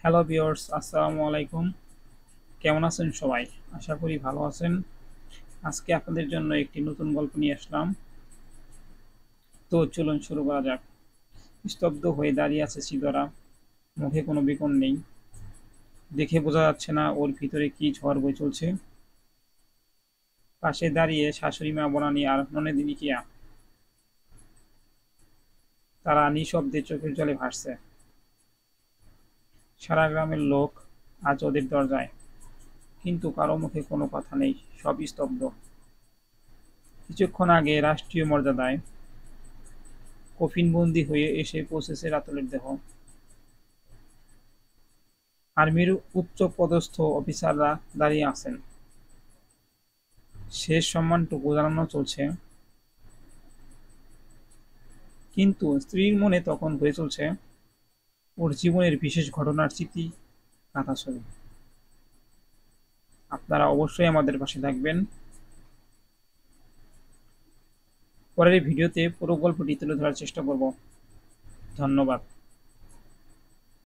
Hello viewers, আসসালামু আলাইকুম। কেমন আছেন সবাই? আশা করি ভালো আছেন। আজকে আপনাদের জন্য একটি নতুন গল্প নিয়ে আসলাম। তো চলুন শুরু করা যাক। স্তব্ধ হয়ে দাঁড়িয়ে আছে সিদরা, মুখে কোনো বিকন নেই। দেখে বোঝা যাচ্ছে না ওর ভিতরে কি ঝড় বয়ে চলছে। পাশে দাঁড়িয়ে শাশুড়ি মা বনানী আর ননদিনী কিয়া, তারা নিঃশব্দে চোখের জলে ভাসছে। সারা গ্রামের লোক আজ ওদের দরজায়, কিন্তু কারো মুখে কোনো কথা নেই, সব স্তব্ধ। কিছুক্ষণ আগে রাষ্ট্রীয় মর্যাদায় কফিনবন্দি হয়ে এসে পৌঁছেছে রাতুলের দেহ। আর্মির উচ্চপদস্থ অফিসাররা দাঁড়িয়ে আছেন, শেষ সম্মানটুকু জানানো চলছে। কিন্তু স্ত্রীর মনে তখন হয়ে চলছে ওর জীবনের বিশেষ ঘটনার স্মৃতি কাঁথা ছবি। আপনারা অবশ্যই আমাদের পাশে থাকবেন। পরের ভিডিওতে পুরো গল্পটি তুলে ধরার চেষ্টা করব। ধন্যবাদ।